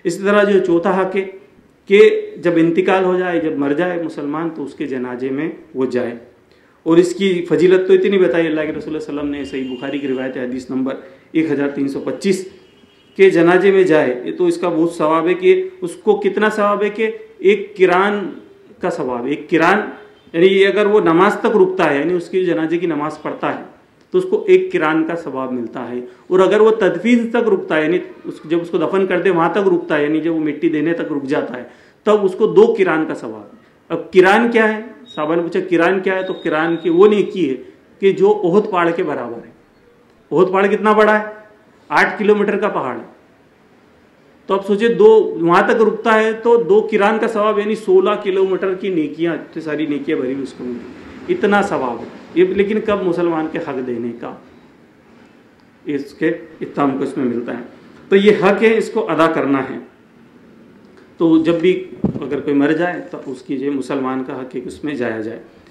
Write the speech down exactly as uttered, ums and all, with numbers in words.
इसी तरह जो चौथा हक है कि जब इंतकाल हो जाए, जब मर जाए मुसलमान, तो उसके जनाजे में वो जाए। और इसकी फजीलत तो इतनी बताई अल्लाह के रसूल सल्लल्लाहु अलैहि वसल्लम ने, सही बुखारी की रिवायत है हदीस नंबर एक हज़ार तीन सौ पच्चीस के जनाजे में जाए तो इसका बहुत सवाब है कि उसको कितना सवाब है कि एक किरान का सवाब। एक किरान यानी अगर वो नमाज तक रुकता है, यानी उसकी जनाजे की नमाज पढ़ता है, तो उसको एक किरान का सवाब मिलता है। और अगर वो तदफीन तक रुकता है, यानी उस जब उसको दफन कर दे वहाँ तक रुकता है, यानी जब वो मिट्टी देने तक रुक जाता है, तब उसको दो किरान का सवाब है। अब किरान क्या है? साहबा ने पूछा किरान क्या है? तो किरान की वो नेकी है कि जो ओहद पहाड़ के बराबर है। ओहद पहाड़ कितना बड़ा है? आठ किलोमीटर का पहाड़ है। तो आप सोचिए दो वहाँ तक रुकता है तो दो किरान का सवाब, यानी सोलह किलोमीटर की नेकियाँ, इतनी सारी नेकियाँ भरी उसको मिली, इतना सवाब है ये। लेकिन कब? मुसलमान के हक देने का, इसके इतना हमको इसमें मिलता है। तो ये हक है, इसको अदा करना है। तो जब भी अगर कोई मर जाए तो उसकी जो मुसलमान का हक है उसमें जाया जाए।